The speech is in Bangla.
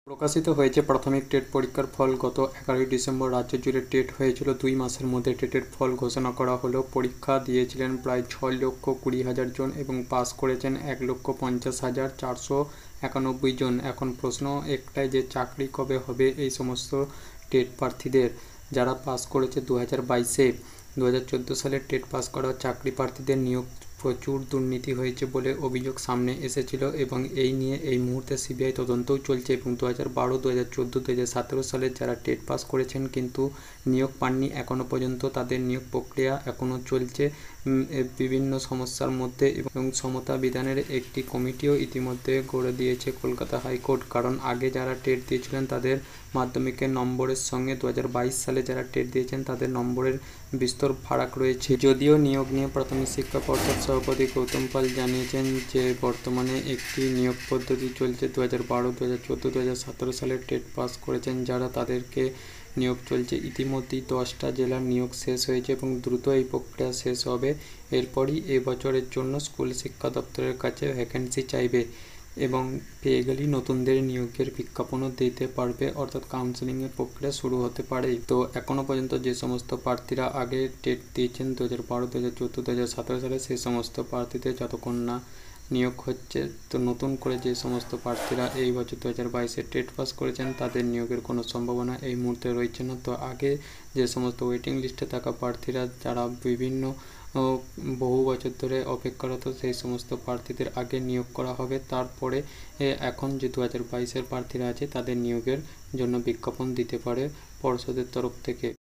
প্রকাশিত হয়েছে প্রাথমিক টেট পরীক্ষার ফল। গত 11ই ডিসেম্বর রাজ্য জুড়ে টেট হয়েছিল। 2 মাসের মধ্যে টেটের ফল ঘোষণা করা হলো। পরীক্ষা দিয়েছিলেন প্রায় 6,20,000 জন এবং পাস করেছেন 1,50,491 জন। এখন প্রশ্ন একটাই যে চাকরি কবে হবে এই সমস্ত টেট প্রার্থীদের যারা পাস করেছে 2022-এ। 2014 সালে টেট পাস করা চাকরি প্রার্থীদের নিয়োগ প্রচুর দুর্নীতি হয়েছে বলে অভিযোগ সামনে এসেছিল এবং এই নিয়ে এই মুহূর্তে সিবিআই তদন্তও চলছে। এবং 2012, 2014, 2017 সালে যারা টেট পাস করেছেন কিন্তু নিয়োগ পাননি এখনও পর্যন্ত, তাদের নিয়োগ প্রক্রিয়া এখনও চলছে বিভিন্ন সমস্যার মধ্যে। এবং সমতা বিধানের একটি কমিটিও ইতিমধ্যে গড়ে দিয়েছে কলকাতা হাইকোর্ট, কারণ আগে যারা টেট দিয়েছিলেন তাদের মাধ্যমিকের নম্বরের সঙ্গে 2022 সালে যারা টেট দিয়েছেন তাদের নম্বরের বিস্তর ফারাক রয়েছে। যদিও নিয়োগ নিয়ে প্রাথমিক শিক্ষা পর্ষদ সভাপতি গৌতম পাল জানিয়েছেন যে বর্তমানে একটি নিয়োগ পদ্ধতি চলছে। 2012, 2014, 2017 সালে টেট পাস করেছেন যারা, তাদেরকে নিয়োগ চলছে। ইতিমধ্যেই 10টা জেলার নিয়োগ শেষ হয়েছে এবং দ্রুত এই প্রক্রিয়া শেষ হবে। এরপরই এবছরের জন্য স্কুল শিক্ষা দপ্তরের কাছে ভ্যাকেন্সি চাইবে এবং পেয়ে গেলেই নতুনদের নিয়োগের বিজ্ঞাপনও দিতে পারবে, অর্থাৎ কাউন্সেলিংয়ের প্রক্রিয়া শুরু হতে পারে। তো এখনও পর্যন্ত যে সমস্ত প্রার্থীরা আগে টেট দিয়েছেন 2012, 2014, 2017 সালে, সেই সমস্ত প্রার্থীদের যতক্ষণ না নিয়োগ হচ্ছে, তো নতুন করে যে সমস্ত প্রার্থীরা এই বছর 2022-এ টেট পাস করেছেন তাদের নিয়োগের কোনো সম্ভাবনা এই মুহূর্তে রয়েছে না। তো আগে যে সমস্ত ওয়েটিং লিস্টে থাকা প্রার্থীরা যারা বিভিন্ন বহু বছর ধরে অপেক্ষারত, সেই সমস্ত প্রার্থীদের আগে নিয়োগ করা হবে। তারপরে এখন যে 2022-এর প্রার্থীরা আছে তাদের নিয়োগের জন্য বিজ্ঞাপন দিতে পারে পর্ষদের তরফ থেকে।